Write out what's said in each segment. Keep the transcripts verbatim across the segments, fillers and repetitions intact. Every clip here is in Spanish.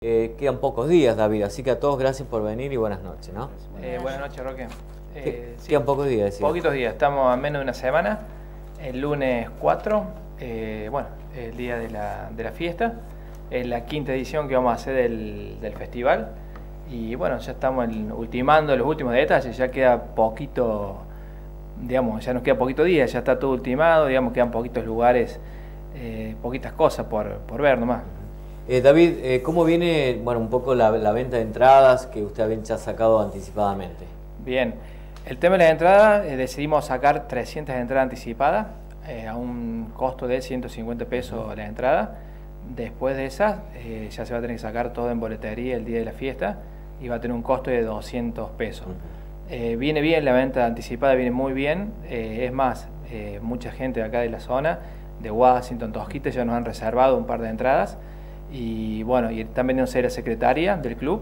Eh, quedan pocos días, David, así que a todos gracias por venir y buenas noches, ¿no? Eh, buenas noches, Roque. Eh, sí, quedan pocos días, decía. Poquitos días, estamos a menos de una semana. El lunes cuatro, eh, bueno, el día de la, de la fiesta, es la quinta edición que vamos a hacer del, del festival. Y bueno, ya estamos en, ultimando los últimos detalles, ya queda poquito, digamos, ya nos queda poquito día, ya está todo ultimado, digamos, quedan poquitos lugares, eh, poquitas cosas por, por ver nomás. Eh, David, eh, ¿cómo viene, bueno, un poco la, la venta de entradas que usted había ya sacado anticipadamente? Bien, el tema de las entradas, eh, decidimos sacar trescientas entradas anticipadas eh, a un costo de ciento cincuenta pesos la entrada. Después de esas, eh, ya se va a tener que sacar todo en boletería el día de la fiesta y va a tener un costo de doscientos pesos. Eh, viene bien la venta anticipada, viene muy bien. Eh, es más, eh, mucha gente de acá de la zona, de Washington, Tosquita, ya nos han reservado un par de entradas. Y bueno, y están vendiendo en la secretaria del club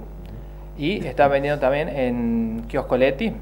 y están vendiendo también en Kiosco Leti,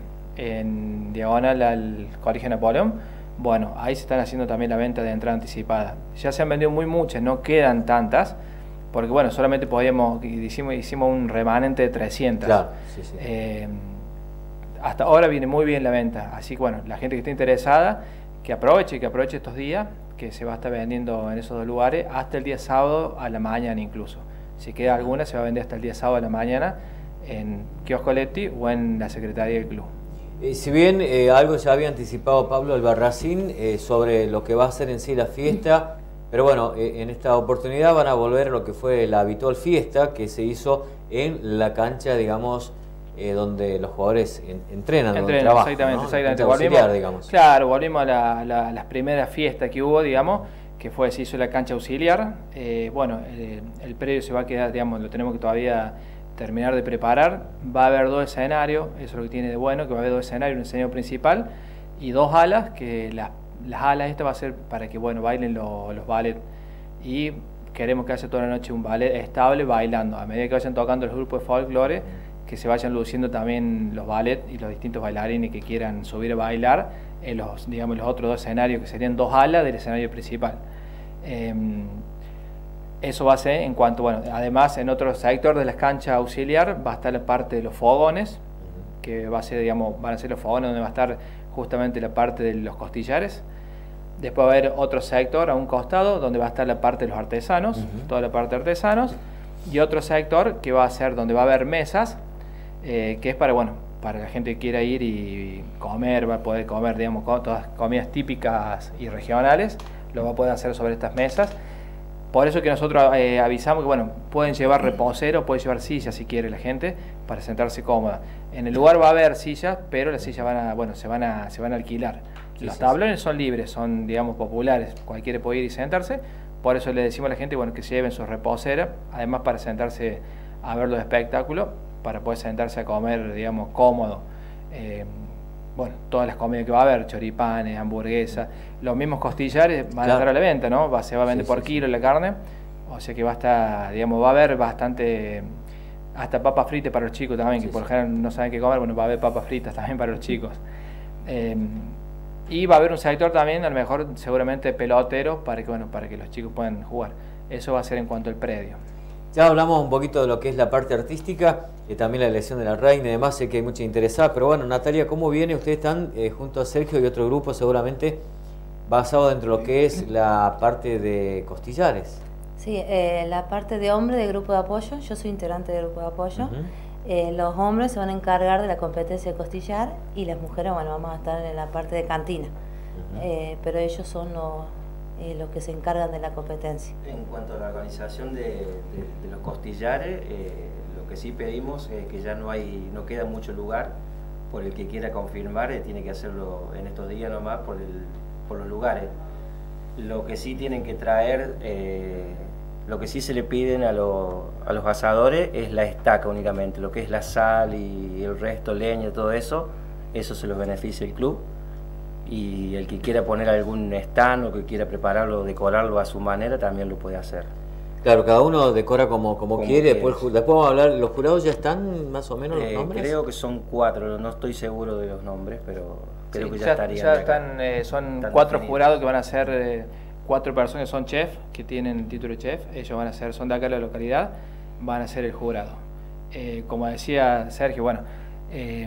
en diagonal al Colegio Napoleón. Bueno, ahí se están haciendo también la venta de entrada anticipada. Ya se han vendido muy muchas, no quedan tantas, porque bueno, solamente podíamos, hicimos, hicimos un remanente de trescientas. Claro, sí, sí. Eh, hasta ahora viene muy bien la venta, así que bueno, la gente que esté interesada, que aproveche, que aproveche estos días, que se va a estar vendiendo en esos dos lugares hasta el día sábado a la mañana incluso. Si queda alguna, se va a vender hasta el día sábado a la mañana en Kiosco Leti o en la secretaría del club. Eh, si bien eh, algo ya había anticipado Pablo Albarracín eh, sobre lo que va a ser en sí la fiesta, pero bueno, eh, en esta oportunidad van a volver a lo que fue la habitual fiesta que se hizo en la cancha, digamos, Eh, donde los jugadores en, entrenan, entrenan, donde trabajan, exactamente, ¿no? exactamente. Auxiliar, Volvimos, digamos. claro, volvimos a la, la, las primeras fiestas que hubo, digamos, que fue, se hizo la cancha auxiliar. Eh, bueno, eh, el predio se va a quedar, digamos, lo tenemos que todavía terminar de preparar. Va a haber dos escenarios, eso es lo que tiene de bueno, que va a haber dos escenarios, un escenario principal y dos alas, que las, las alas esta va a ser para que, bueno, bailen lo, los ballet. Y queremos que haya toda la noche un ballet estable bailando, a medida que vayan tocando los grupos de folclore, que se vayan luciendo también los ballet y los distintos bailarines que quieran subir a bailar en los, digamos, los otros dos escenarios, que serían dos alas del escenario principal. Eh, eso va a ser en cuanto, bueno, además en otro sector de las canchas auxiliar va a estar la parte de los fogones, que va a ser, digamos, van a ser los fogones donde va a estar justamente la parte de los costillares. Después va a haber otro sector a un costado donde va a estar la parte de los artesanos, uh-huh. toda la parte de artesanos, y otro sector que va a ser donde va a haber mesas, Eh, que es para, bueno, para la gente que quiera ir y comer, va a poder comer, digamos, todas comidas típicas y regionales, lo va a poder hacer sobre estas mesas. Por eso que nosotros eh, avisamos que, bueno, pueden llevar reposeros, pueden llevar sillas si quiere la gente, para sentarse cómoda. En el lugar va a haber sillas, pero las sillas van a, bueno, se van a, se van a alquilar. Sí, Los sí, tablones sí. son libres, son, digamos, populares, cualquiera puede ir y sentarse. Por eso le decimos a la gente, bueno, que se lleven sus reposeras, además para sentarse a ver los espectáculos, para poder sentarse a comer, digamos, cómodo. Eh, bueno, todas las comidas que va a haber, choripanes, hamburguesas, los mismos costillares van claro. a estar a la venta, ¿no? Va, se va a vender sí, por sí, kilo sí. la carne, o sea que va a estar, digamos, va a haber bastante, hasta papas fritas para los chicos también, sí, que por sí. general no saben qué comer, bueno, va a haber papas fritas también para los chicos. Eh, y va a haber un sector también, a lo mejor seguramente peloteros, para que, bueno, para que los chicos puedan jugar. Eso va a ser en cuanto al predio. Ya hablamos un poquito de lo que es la parte artística, y también la elección de la reina y demás, sé que hay mucha interesada, pero bueno, Natalia, ¿cómo viene? Ustedes están eh, junto a Sergio y otro grupo seguramente basado dentro de lo que es la parte de costillares. Sí, eh, la parte de hombre del grupo de apoyo, yo soy integrante del grupo de apoyo. Uh-huh. eh, los hombres se van a encargar de la competencia de costillar y las mujeres, bueno, vamos a estar en la parte de cantina. Uh-huh. eh, pero ellos son los... Eh, los que se encargan de la competencia. En cuanto a la organización de, de, de los costillares, eh, lo que sí pedimos es que ya no hay, no queda mucho lugar, por el que quiera confirmar, eh, tiene que hacerlo en estos días nomás por, el, por los lugares. Lo que sí tienen que traer, eh, lo que sí se le piden a, lo, a los asadores es la estaca únicamente, lo que es la sal y el resto, leña, todo eso, eso se los beneficia el club. Y el que quiera poner algún stand o que quiera prepararlo, decorarlo a su manera, también lo puede hacer. Claro, cada uno decora como, como, como quiere, después, después vamos a hablar, ¿los jurados ya están más o menos los eh, nombres? Creo que son cuatro, no estoy seguro de los nombres, pero creo sí, que ya, ya estarían. Ya están, eh, son están cuatro definidos. Jurados que van a ser, eh, cuatro personas son chef, que tienen título de chef, ellos van a ser, son de acá de la localidad, van a ser el jurado. Eh, como decía Sergio, bueno, eh,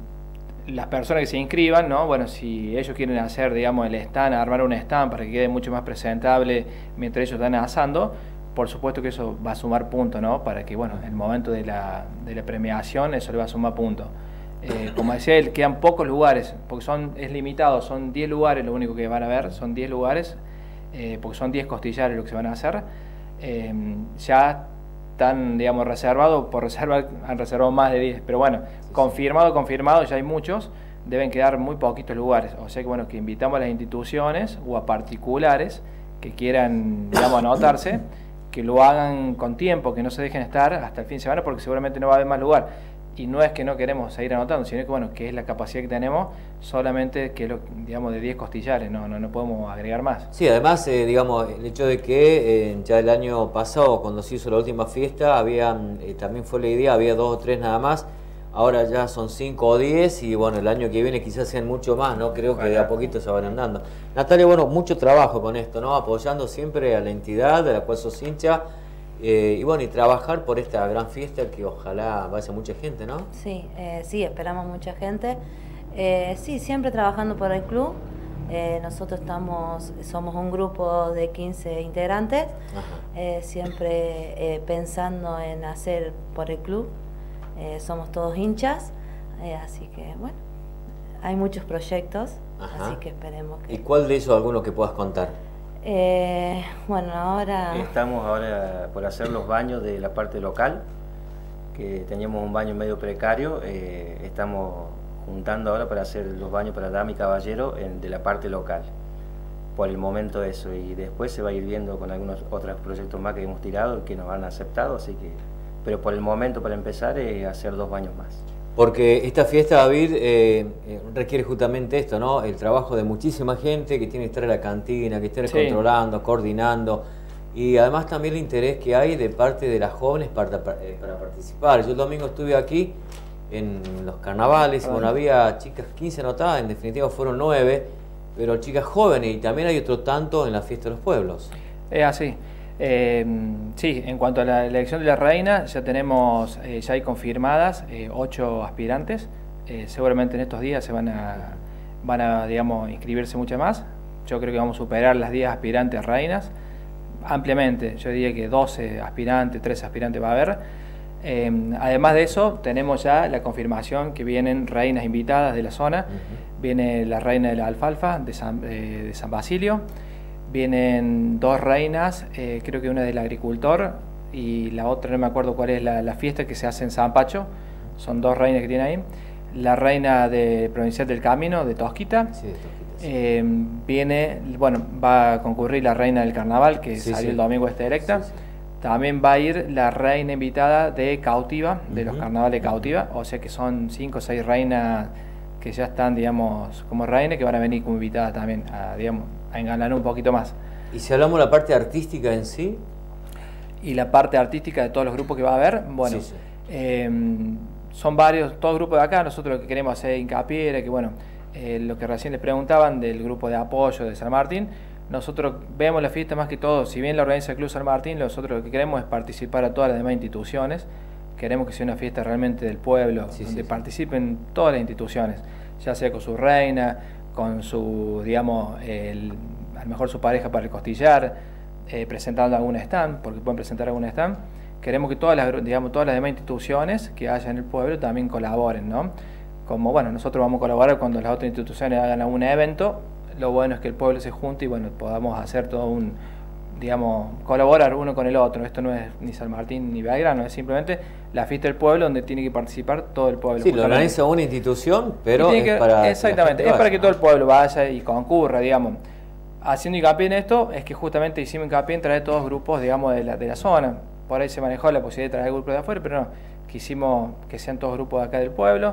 las personas que se inscriban, ¿no? Bueno, si ellos quieren hacer, digamos, el stand, armar un stand para que quede mucho más presentable mientras ellos están asando, por supuesto que eso va a sumar puntos, ¿no? Para que, bueno, en el momento de la, de la premiación eso le va a sumar puntos. Eh, como decía él, quedan pocos lugares, porque son, es limitado, son diez lugares lo único que van a ver, son diez lugares, eh, porque son diez costillares lo que se van a hacer. Eh, ya están, digamos, reservados, por reserva han reservado más de diez, pero bueno, sí, confirmado, sí. confirmado, ya hay muchos, deben quedar muy poquitos lugares, o sea que bueno, que invitamos a las instituciones o a particulares que quieran, digamos, anotarse, que lo hagan con tiempo, que no se dejen estar hasta el fin de semana, porque seguramente no va a haber más lugar. Y no es que no queremos seguir anotando, sino que bueno, que es la capacidad que tenemos, solamente que lo, digamos, de diez costillares, no, no, no podemos agregar más. Sí, además, eh, digamos, el hecho de que eh, ya el año pasado, cuando se hizo la última fiesta, había, eh, también fue la idea, había dos o tres nada más, ahora ya son cinco o diez, y bueno, el año que viene quizás sean mucho más, ¿no? Creo que de a poquito se van andando. Natalia, bueno, mucho trabajo con esto, ¿no? Apoyando siempre a la entidad de la cual sos hincha. Eh, y bueno, y trabajar por esta gran fiesta que ojalá vaya mucha gente, ¿no? Sí, eh, sí, esperamos mucha gente. Eh, sí, siempre trabajando por el club. Eh, nosotros estamos, somos un grupo de quince integrantes, eh, siempre eh, pensando en hacer por el club. Eh, somos todos hinchas, eh, así que bueno, hay muchos proyectos, Ajá. así que esperemos que... ¿Y cuál de esos alguno que puedas contar? Eh, bueno, ahora... Estamos ahora por hacer los baños de la parte local, que teníamos un baño medio precario, eh, estamos juntando ahora para hacer los baños para dama y caballero en, de la parte local. Por el momento eso, y después se va a ir viendo con algunos otros proyectos más que hemos tirado y que nos han aceptado, así que... Pero por el momento, para empezar, es hacer dos baños más. Porque esta fiesta, David, eh, eh, requiere justamente esto, ¿no? El trabajo de muchísima gente que tiene que estar en la cantina, que esté sí. controlando, coordinando, y además también el interés que hay de parte de las jóvenes para, para, para participar. Yo el domingo estuve aquí en los carnavales, y bueno, había chicas quince anotadas, en definitiva fueron nueve, pero chicas jóvenes, y también hay otro tanto en la fiesta de los pueblos. Es así. Eh, sí, en cuanto a la elección de la reina, ya tenemos, eh, ya hay confirmadas eh, ocho aspirantes. Eh, seguramente en estos días se van a, van a, digamos, inscribirse muchas más. Yo creo que vamos a superar las diez aspirantes reinas ampliamente. Yo diría que doce aspirantes, trece aspirantes va a haber. Eh, además de eso, tenemos ya la confirmación que vienen reinas invitadas de la zona. Uh-huh. Viene la reina de la alfalfa de San, eh, de San Basilio. Vienen dos reinas, eh, creo que una del agricultor y la otra no me acuerdo cuál es la, la fiesta que se hace en San Pacho. Son dos reinas que tiene ahí. La reina de Provincial del Camino, de Tosquita. Sí, de Tosquita, sí. Eh, viene, bueno, va a concurrir la reina del carnaval, que sí, salió sí. el domingo este electa. Sí, sí. También va a ir la reina invitada de Cautiva, de uh-huh. los carnavales de Cautiva. O sea que son cinco o seis reinas que ya están, digamos, como reinas, que van a venir como invitadas también a, digamos, a engalanar un poquito más. ¿Y si hablamos de la parte artística en sí? Y la parte artística de todos los grupos que va a haber, bueno, sí, sí. Eh, son varios, todos grupos de acá. Nosotros lo que queremos hacer hincapié era que, bueno, eh, lo que recién les preguntaban del grupo de apoyo de San Martín, nosotros vemos la fiesta más que todo, si bien la organiza el Club San Martín, nosotros lo que queremos es participar a todas las demás instituciones. Queremos que sea una fiesta realmente del pueblo, sí, donde sí, participen sí. todas las instituciones, ya sea con su reina, con su, digamos, el, a lo mejor su pareja para el costillar, eh, presentando algún stand, porque pueden presentar algún stand. Queremos que todas las, digamos, todas las demás instituciones que haya en el pueblo también colaboren, ¿no? Como, bueno, nosotros vamos a colaborar cuando las otras instituciones hagan algún evento. Lo bueno es que el pueblo se junte y, bueno, podamos hacer todo un, digamos, colaborar uno con el otro. Esto no es ni San Martín ni Belgrano, es simplemente la fiesta del pueblo donde tiene que participar todo el pueblo. Sí, lo organiza una institución, pero es que, para exactamente, es para que todo el pueblo vaya y concurra, digamos. Haciendo hincapié en esto, es que justamente hicimos hincapié en traer todos los grupos, digamos, de la, de la zona. Por ahí se manejó la posibilidad de traer grupos de afuera, pero no, quisimos que sean todos grupos de acá del pueblo.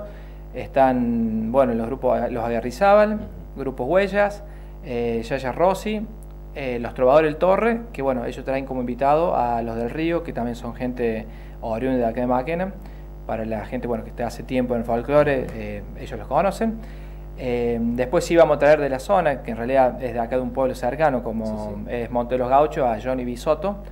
Están, bueno, los grupos, los Aguerrizábal, grupos Huellas, eh, Yaya Rossi, eh, los Trovadores del Torre, que bueno, ellos traen como invitado a los del Río, que también son gente oriunda de acá de Maquena. Para la gente, bueno, que está hace tiempo en el folclore, eh, ellos los conocen. Eh, después sí vamos a traer de la zona, que en realidad es de acá de un pueblo cercano, como sí, sí. es Monte de los Gauchos, a Johnny Bisotto,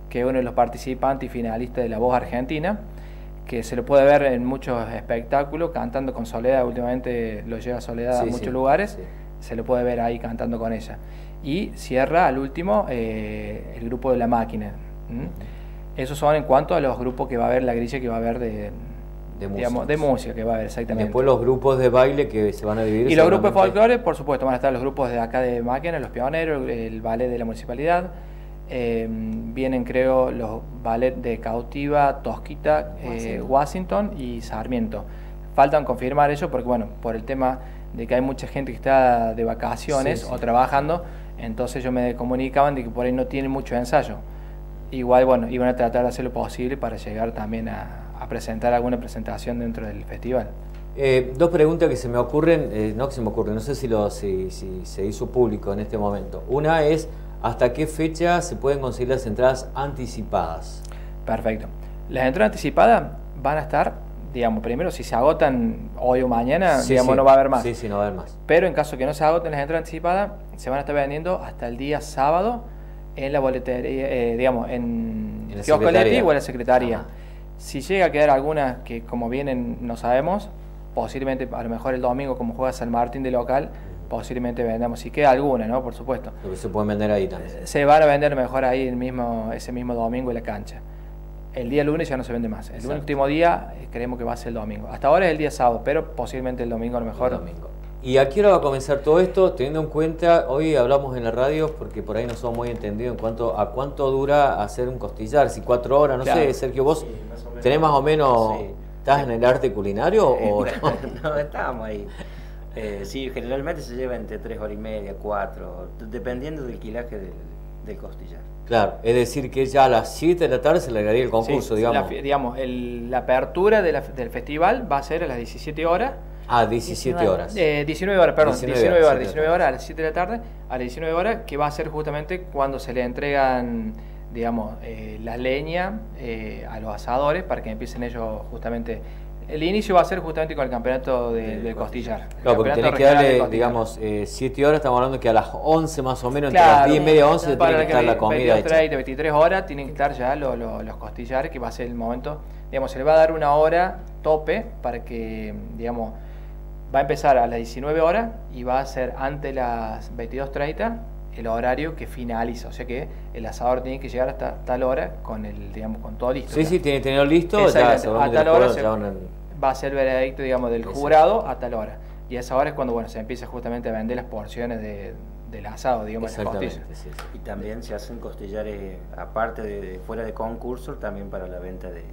que es uno de los participantes y finalistas de La Voz Argentina, que se lo puede ver en muchos espectáculos, cantando con Soledad. Últimamente lo lleva Soledad sí, a muchos sí, lugares, sí. Se lo puede ver ahí cantando con ella. Y cierra al último eh, el grupo de La Máquina. ¿Mm? Esos son en cuanto a los grupos que va a haber, la grilla que va a haber de, de, digamos, de música que va a haber, exactamente. Después los grupos de baile que se van a dividir. Y los grupos de folclore, por supuesto, van a estar los grupos de acá de Máquina, los Pioneros, el ballet de la municipalidad. Eh, vienen, creo, los ballet de Cautiva, Tosquita, eh, Washington y Sarmiento. Faltan confirmar eso porque, bueno, por el tema de que hay mucha gente que está de vacaciones sí, sí. o trabajando, entonces ellos me comunicaban de que por ahí no tienen mucho ensayo. Igual, bueno, iban a tratar de hacer lo posible para llegar también a, a presentar alguna presentación dentro del festival. Eh, dos preguntas que se me ocurren, eh, no que se me ocurren, no sé si, lo, si, si se hizo público en este momento. Una es, ¿hasta qué fecha se pueden conseguir las entradas anticipadas? Perfecto. Las entradas anticipadas van a estar, digamos, primero si se agotan hoy o mañana, sí, digamos, sí. no va a haber más. Sí, sí, no va a haber más. Pero en caso que no se agoten las entradas anticipadas, se van a estar vendiendo hasta el día sábado en la boletería, eh, digamos, en, en Kiosco Leti o en la secretaría. Ajá. Si llega a quedar alguna que como vienen no sabemos, posiblemente a lo mejor el domingo como juega San Martín de local, posiblemente vendamos, si queda alguna, ¿no? Por supuesto. Lo que se pueden vender ahí también. Se van a vender mejor ahí el mismo, ese mismo domingo en la cancha. El día lunes ya no se vende más. El Exacto. último día eh, creemos que va a ser el domingo. Hasta ahora es el día sábado, pero posiblemente el domingo a lo mejor. El domingo. ¿Y a qué hora va a comenzar todo esto? Teniendo en cuenta, hoy hablamos en la radio porque por ahí no somos muy entendidos en cuanto a cuánto dura hacer un costillar, si cuatro horas, no claro. sé, Sergio, vos sí, más o menos, tenés más o menos, sí. ¿estás sí. en el arte culinario o no? No, estamos ahí. Eh, sí, generalmente se lleva entre tres horas y media, cuatro, dependiendo del quilaje del, del costillar. Claro, es decir que ya a las siete de la tarde se le daría el concurso, sí, digamos. La, digamos, el, la apertura de la, del festival va a ser a las diecisiete horas. Ah, diecisiete horas. Eh, diecinueve horas, perdón, diecinueve horas, diecinueve horas a las siete de la tarde, a las diecinueve horas, que va a ser justamente cuando se le entregan, digamos, eh, la leña eh, a los asadores para que empiecen ellos justamente. El inicio va a ser justamente con el campeonato de, de, del costillar. Claro, porque tenés que darle, digamos, eh, siete horas, estamos hablando que a las once más o menos, claro, entre las diez y media, once, tiene que estar la comida veintidós, treinta, veintitrés horas tienen que estar ya lo, lo, los costillares, que va a ser el momento, digamos, se le va a dar una hora tope para que, digamos, va a empezar a las diecinueve horas y va a ser ante las veintidós treinta el horario que finaliza, o sea que el asador tiene que llegar hasta tal hora con el, digamos, con todo listo. Sí, ya. sí, tiene que tenerlo listo, ya, a tal hora se, va a ser el veredicto, digamos, del jurado a tal hora. Y a esa hora es cuando, bueno, se empieza justamente a vender las porciones de, del asado, digamos, de las costillas. Sí, sí. Y también se hacen costillares, aparte de, de fuera de concurso, también para la venta de, de,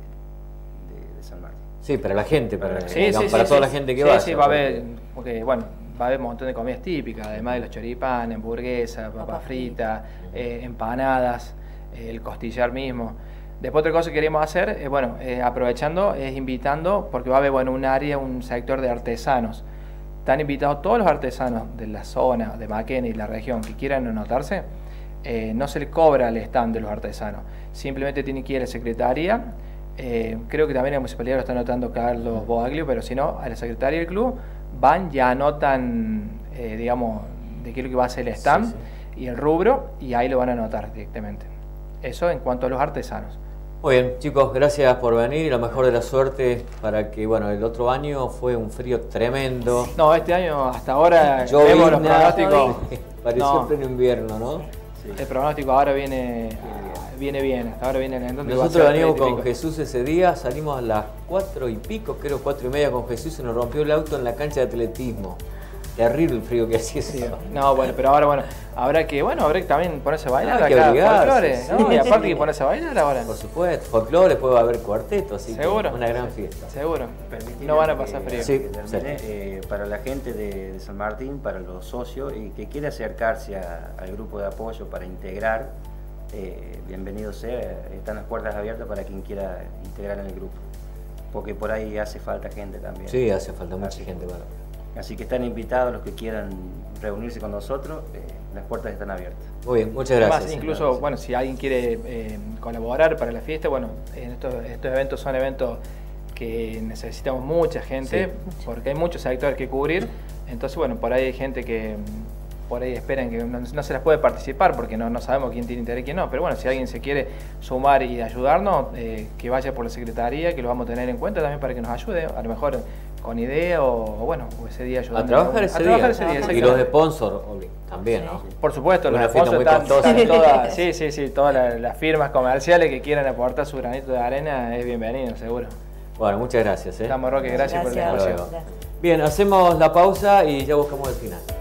de San Martín. Sí, para la gente, para, sí, digamos, sí, para sí, toda sí. la gente que sí, va. Sí, sí, va a haber, porque, bueno, va a haber un montón de comidas típicas, además de los choripanes, hamburguesas, papas fritas, eh, empanadas, eh, el costillar mismo. Después otra cosa que queremos hacer, es, bueno, eh, aprovechando, es invitando, porque va a haber, bueno, un área, un sector de artesanos. Están invitados todos los artesanos de la zona, de Maquena y la región, que quieran anotarse. Eh, no se le cobra el stand de los artesanos, simplemente tienen que ir a la secretaría. Eh, creo que también en la municipalidad lo está anotando Carlos Boaglio, pero si no, a la secretaría del club van y anotan, eh, digamos, de qué es lo que va a ser el stand, sí, sí. y el rubro, y ahí lo van a anotar directamente. Eso en cuanto a los artesanos. Muy bien, chicos, gracias por venir y lo mejor de la suerte para que, bueno, el otro año fue un frío tremendo. No, este año hasta ahora vemos los pronósticos. Pareció no. pleno invierno, ¿no? Sí. El pronóstico ahora viene, viene bien, hasta ahora viene lento. Nosotros venimos con Jesús ese día, salimos a las cuatro y pico, creo cuatro y media con Jesús, se nos rompió el auto en la cancha de atletismo. Terrible el frío que hacía. Sí, no, bueno, pero ahora, bueno, habrá que, bueno, habrá que también ponerse a bailar ah, acá, folclore, sí, ¿no? Y aparte que ponerse a bailar ahora. Por supuesto, folclore, después va a haber cuarteto, así ¿Seguro? que una gran fiesta. Seguro. No van a pasar frío. Sí, termine, eh, para la gente de, de San Martín, para los socios y que quiera acercarse a, al grupo de apoyo para integrar, eh, bienvenido sea, están las puertas abiertas para quien quiera integrar en el grupo, porque por ahí hace falta gente también. Sí, hace falta mucha gente, bueno. Así que están invitados los que quieran reunirse con nosotros, eh, las puertas están abiertas. Muy bien, muchas gracias. Además, incluso, gracias. Bueno, si alguien quiere eh, colaborar para la fiesta, bueno, en estos, estos eventos son eventos que necesitamos mucha gente, sí. porque hay muchos sectores que cubrir, entonces, bueno, por ahí hay gente que, por ahí esperan que no, no se las puede participar porque no, no sabemos quién tiene interés y quién no. Pero bueno, si alguien se quiere sumar y ayudarnos, eh, que vaya por la Secretaría, que lo vamos a tener en cuenta también para que nos ayude, a lo mejor con idea o, o bueno, o ese día ayudando. A trabajar ese, a día. Trabajar ese día. Y los sponsors también, ¿no? Por supuesto, Una los sponsors fiesta están, muy están todas, sí, sí, sí, todas las, las firmas comerciales que quieran aportar su granito de arena es bienvenido, seguro. Bueno, muchas gracias. ¿eh? Estamos, Roque, gracias, gracias por el espacio. Bien, hacemos la pausa y ya buscamos el final.